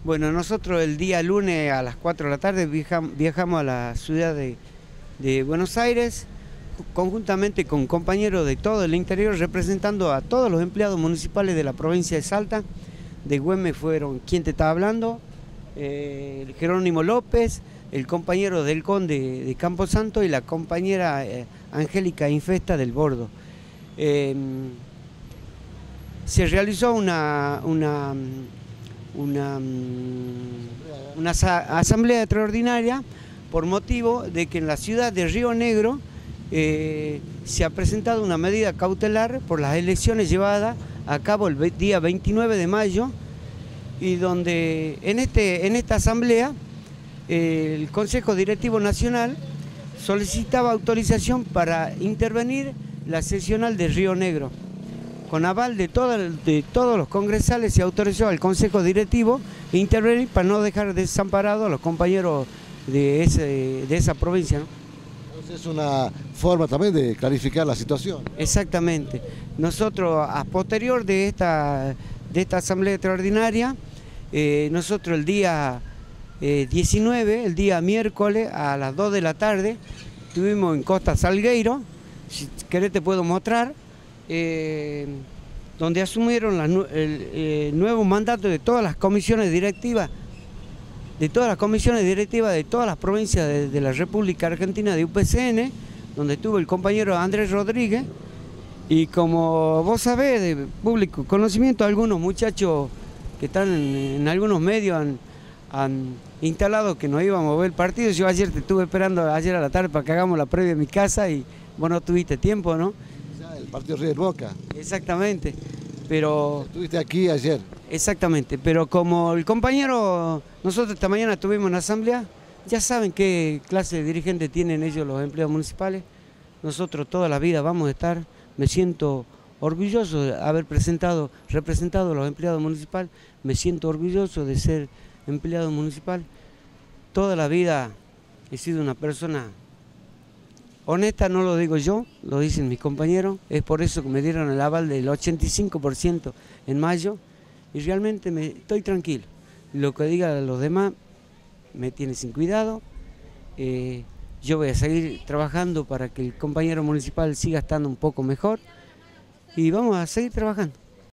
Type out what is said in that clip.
Bueno, nosotros el día lunes a las 4 de la tarde viajamos a la ciudad de Buenos Aires, conjuntamente con compañeros de todo el interior, representando a todos los empleados municipales de la provincia de Salta. De Güemes fueron quien te estaba hablando, el Jerónimo López, el compañero del Conde de Camposanto y la compañera Angélica Infesta del Bordo. Se realizó una asamblea extraordinaria por motivo de que en la ciudad de Río Negro se ha presentado una medida cautelar por las elecciones llevadas a cabo el día 29 de mayo y donde en esta asamblea el Consejo Directivo Nacional solicitaba autorización para intervenir la seccional de Río Negro. Con aval de todos los congresales se autorizó al Consejo Directivo intervenir para no dejar desamparados a los compañeros de esa provincia, ¿no? Entonces es una forma también de clarificar la situación. Exactamente. Nosotros, a posterior de esta asamblea extraordinaria, nosotros el día 19, el día miércoles, a las 2 de la tarde, estuvimos en Costa Salgueiro, si querés te puedo mostrar, donde asumieron el nuevo mandato de todas las comisiones directivas, de todas las provincias de la República Argentina de UPCN, donde estuvo el compañero Andrés Rodríguez, y como vos sabés, de público conocimiento, algunos muchachos que están en algunos medios han instalado que nos íbamos a ver el partido. Yo ayer te estuve esperando ayer a la tarde para que hagamos la previa en mi casa y vos no tuviste tiempo, ¿no? El partido River Boca. Exactamente, pero... Estuviste aquí ayer. Exactamente, pero como el compañero, nosotros esta mañana estuvimos en la asamblea, ya saben qué clase de dirigente tienen ellos los empleados municipales. Nosotros toda la vida vamos a estar, me siento orgulloso de haber representado a los empleados municipales, me siento orgulloso de ser empleado municipal. Toda la vida he sido una persona honesta, no lo digo yo, lo dicen mis compañeros, es por eso que me dieron el aval del 85% en mayo y realmente estoy tranquilo. Lo que digan los demás me tiene sin cuidado. Yo voy a seguir trabajando para que el compañero municipal siga estando un poco mejor y vamos a seguir trabajando.